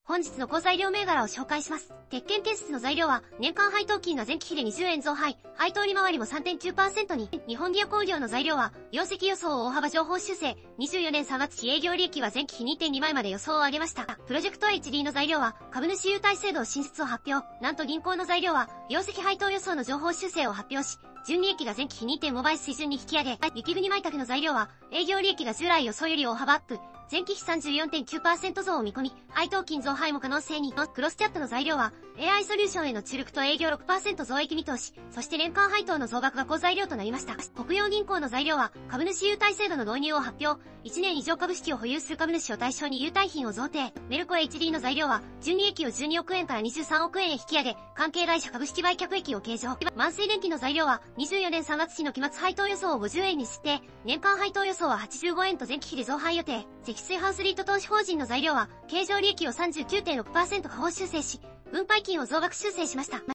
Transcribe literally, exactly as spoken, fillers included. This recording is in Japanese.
本日の好材料銘柄を紹介します。鉄拳建設の材料は、年間配当金が前期比でにじゅうえん増配、配当利回りも さんてんきゅうパーセント に。日本ギア工業の材料は、業績予想を大幅上方修正、にじゅうよねんさんがつ期営業利益は前期比 にてんに 倍まで予想を上げました。プロジェクト エイチディー の材料は、株主優待制度新設を発表。なんと銀行の材料は、業績配当予想の上方修正を発表し、純利益が前期比 にてんご 倍水準に引き上げ、雪国舞茸の材料は、営業利益が従来予想より大幅アップ。前期比 さんじゅうよんてんきゅうパーセント 増を見込み、配当金増配も可能性に。クロスキャットの材料は、エーアイ ソリューションへの注力と営業 ろくパーセント 増益見通し、そして年間配当の増額が好材料となりました。北洋銀行の材料は、株主優待制度の導入を発表。いちねん以上株式を保有する株主を対象に優待品を贈呈。メルコ エイチディー の材料は、純利益をじゅうにおくえんからにじゅうさんおくえんへ引き上げ、関係会社株式売却益を計上。満水電機の材料は、にじゅうよねんさんがつ期の期末配当予想をごじゅうえんに設定。年間配当予想ははちじゅうごえんと前期比で増配予定。積水ハウスリート投資法人の材料は、経常利益を さんじゅうきゅうてんろくパーセント 下方修正し、分配金を増額修正しました。